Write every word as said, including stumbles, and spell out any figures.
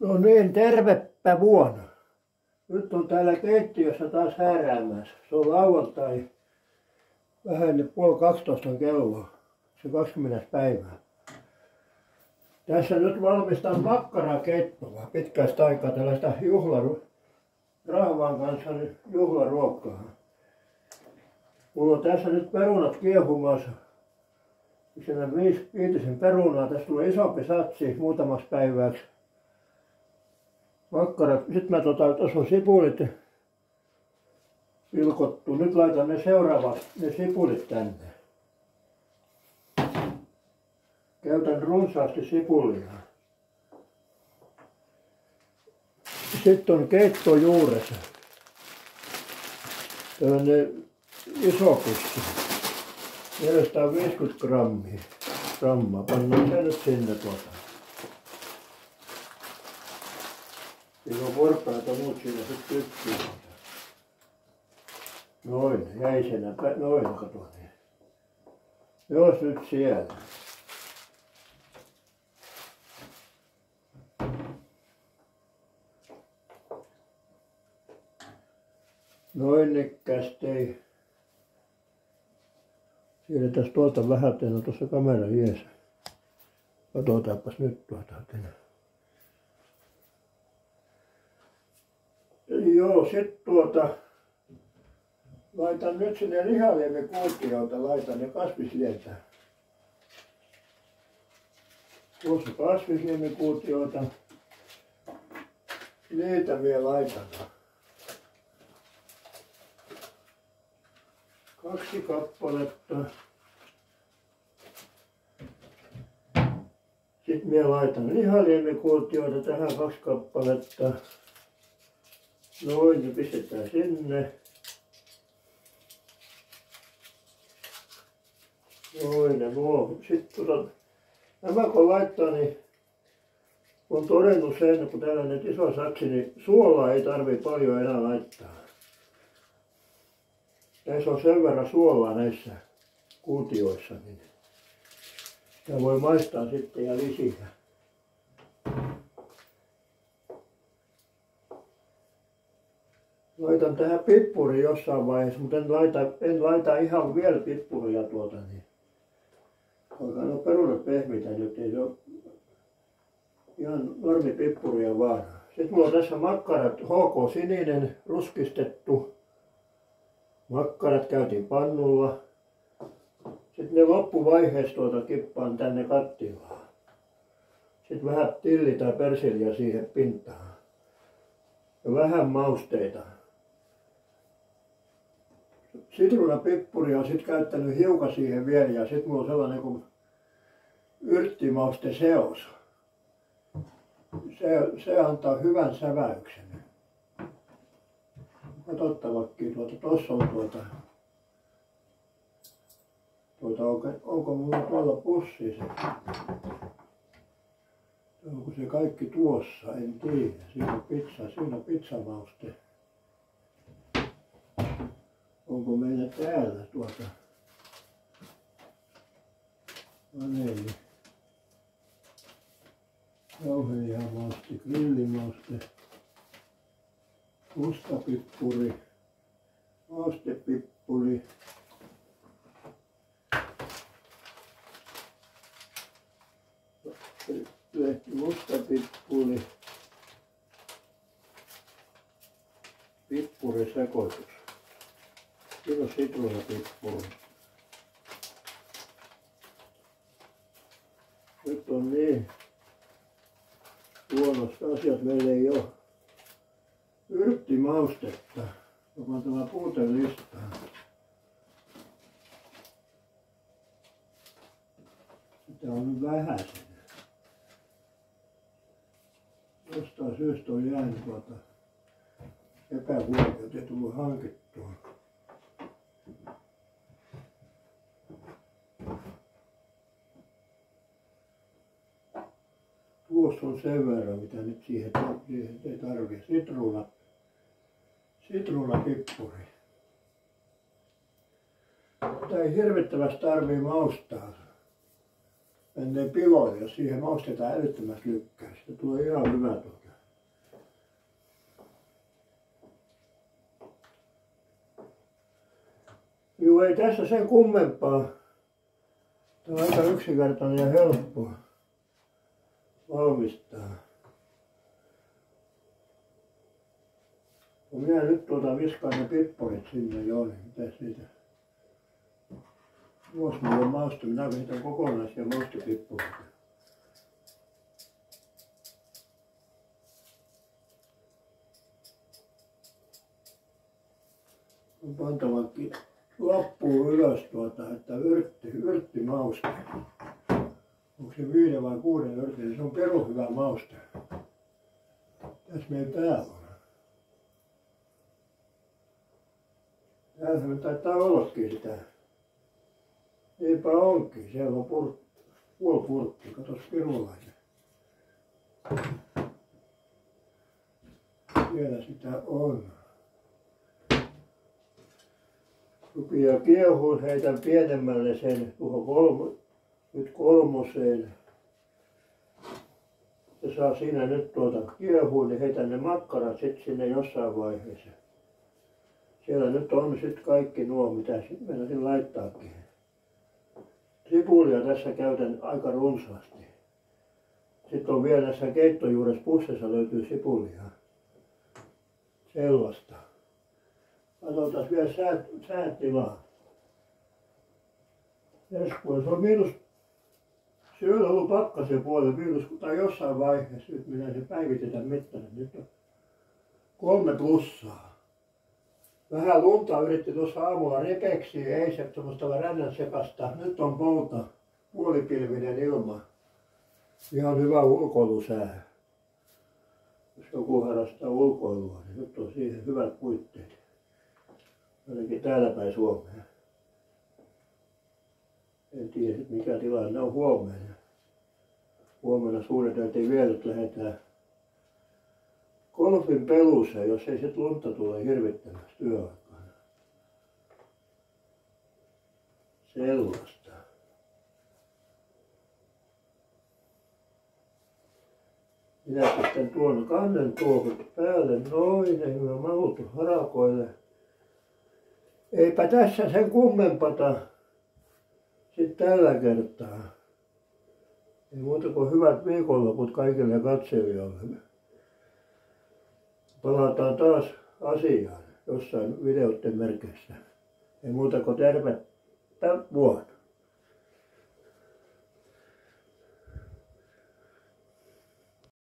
No niin, tervepä vuonna. Nyt on täällä keittiössä taas hääräämässä. Se on lauantai, vähän ennen puoli kaksitoista kello, se kaksikymmentä päivää. Tässä nyt valmistan makkarakeittoa pitkästä aikaa, tällaista juhlaru... rahvan kanssa juhlaruokaa. Mulla on tässä nyt perunat kiehumassa. Siellä viisi, viitisen perunaa. Tässä tulee isompi satsi muutamaksi päiväksi. Makkarat. Sitten mä tota, tuossa on sipulit pilkottu. Nyt laitan ne seuraavaksi, ne sipulit tänne. Käytän runsaasti sipulia. Sitten on keitto juuressa. Tällainen iso pussi. neljäsataaviisikymmentä grammia. Grammaa. Pannaan se nyt sinne tuota. Siinä on vorpaita ja muut siinä sitten yksi. Noin, jäisenä. Noin, kato niin. Jos nyt siellä. Noin nikkästi. Siirretään tuolta vähän, että on tuossa kamera iässä. Katsotaanpas nyt tuota. Joo, sit tuota. Laitan nyt sinne lihaleiväkuutiolta, laitan ne kasvislientä. Tuossa kasvisliemikuutiolta. Niitä vielä laitan. Kaksi kappaletta. Sitten minä laitan lihaliemikuutioita tähän kaksi kappaletta. Noin, ne pistetään sinne. Noin ja nuo. Sitten tuota, nämä kun laittaa, niin on todennut sen, kun täällä on nyt iso satsi, niin suolaa ei tarvitse paljon enää laittaa. Näissä on sen verran suolaa näissä kuutioissa, niin sitä voi maistaa sitten ja lisää. Laitan tähän pippuri jossain vaiheessa, mutta en laita, en laita ihan vielä pippuria tuota. Niin. Alkaa no perunat pehmitä nyt, ei se ole ihan normi pippuria vaan. Sitten mulla on tässä makkarat H K sininen, ruskistettu. Makkarat käytiin pannulla. Sitten ne loppuvaiheessa tuota kippaan tänne kattilaan. Sitten vähän tilli tai persiliä siihen pintaan. Ja vähän mausteita. Sitruunapippuria on sitten käyttänyt hiukan siihen vielä ja sitten mulla on sellainen kuin yrttimauste seos. Se, se antaa hyvän säväyksen. Katsottavakin tuota, tossa on tuota, tuota onko, onko mulla tuolla pussi se? Onko se kaikki tuossa? En tiedä. Siinä on pizza, siinä on pizzamauste. Onko meillä täällä tuota? Vaneli. Jauhelihamauste, grillimauste. Mustapippuri, maustepippuri, mustapippuri, pippurisekoitus, siinä on sitruunapippuri. Nyt on niin huonosti asiat, meillä ei ole yrttimaustetta, joka on tämä puutelista. Sitä on nyt vähäsen. Jostain syystä on jäänyt tuota epähuomiota, ei tullut hankittua. Tuossa on sen verran, mitä nyt siihen, siihen ei tarvitse. Sitruuna, sitruunapippuri. Sitä ei hirvittävästi tarvitse maustaa. Menneen piloille, jos siihen maustetaan älyttömästi lykkää. Sitä tulee ihan hyvä tuota. Juu, ei tässä sen kummempaa. Tämä on aika yksinkertainen ja helppo valmistaa. Kun minä nyt tuota viskaan ne pippurit sinne jo, niin mitäs niitä? Jos mulla on mauste, minä veitän kokonaisia maustepippureita. On pantavakin loppuun ylös tuota, että yrtti, yrttimauste. Onko se viiden vai kuuden yrtti? Se on perus hyvä mauste. Tässä meidän täällä on. Täällähän taitaa ollakin sitä. Niinpä onkin. Siellä on pur, puoli purkki. Katos pirulainen. Siellä sitä on. Rupeaa kiehuun, heitän pienemmälle sen tuohon kolmo, nyt kolmoseen. Ja saa siinä nyt tuota kiehuun, niin heitän ne makkarat sitten sinne jossain vaiheessa. Siellä nyt on sitten kaikki nuo, mitä sitten meinasin laittaakin. Sipulia tässä käytän aika runsaasti. Sitten on vielä tässä keittojuures pussissa löytyy sipulia. Sellaista. Katsotaan vielä sää, säätilaa. Kun se on miinus, se on ollut pakkasen puolella miinus, tai jossain vaiheessa, nyt minä se päivitetään mittainen, nyt on kolme plussaa. Vähän lunta yritti tuossa aamulla repeksiä, ei se semmoista rännän sekasta. Nyt on pouta, puolipilvinen ilma. Ihan hyvä ulkoilusää. Jos joku harrastaa ulkoilua, niin nyt on siihen hyvät puitteet. Ainakin täällä päin Suomea. En tiedä mikä tilanne on huomenna. Huomenna suunniteltiin vielä, että lähdetään golfin peluuseen, jos ei sit lunta tule hirvittävästi yöaikana. Sellaista. Minä sitten tuon kannen tuohon päälle noin, ei mä mahutu harakoille. Eipä tässä sen kummempata sitten tällä kertaa. Ei muuta kuin hyvät viikonloput kaikille katselijoille. Palataan taas asiaan jossain videoiden merkeissä. Ei muuta kuin tervettä vuotta.